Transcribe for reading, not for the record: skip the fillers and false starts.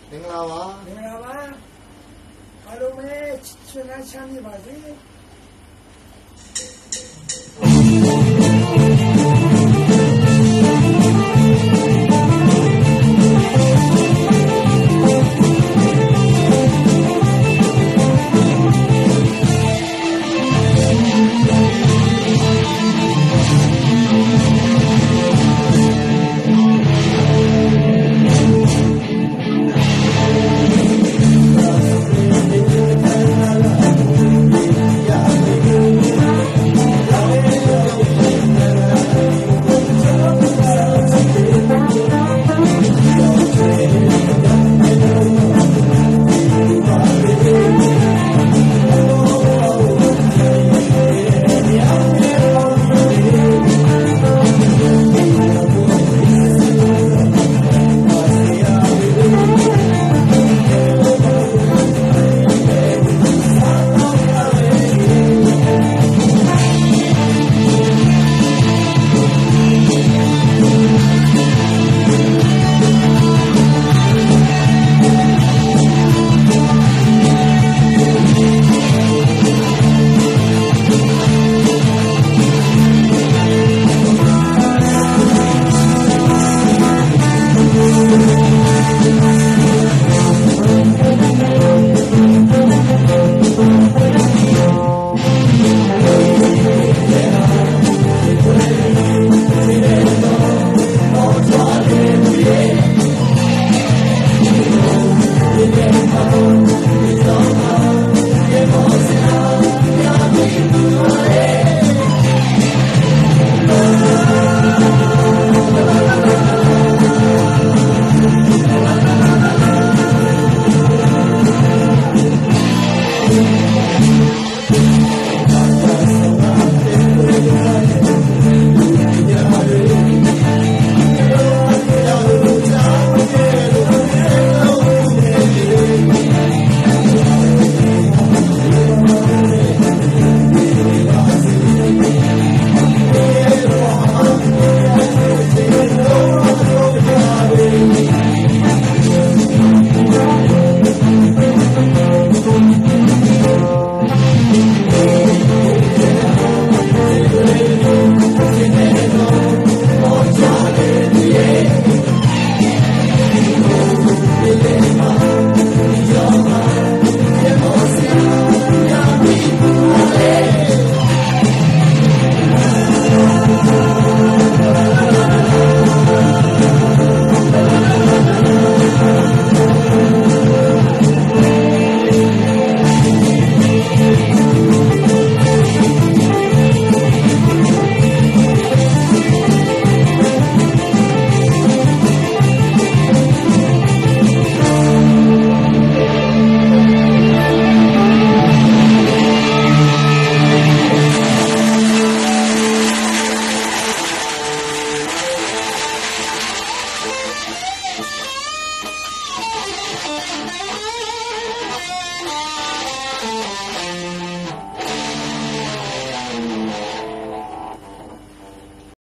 မင်္ဂလာပါမင်္ဂလာပါအားလုံးပဲချွတ်ချမ်းချမ်းမြေပါစေ